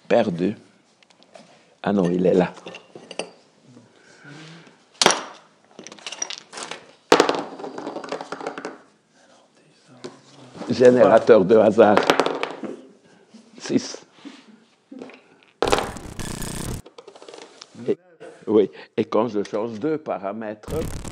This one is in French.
perdu. Ah non, il est là. Générateur de hasard. 6. Oui, et quand je change 2 paramètres,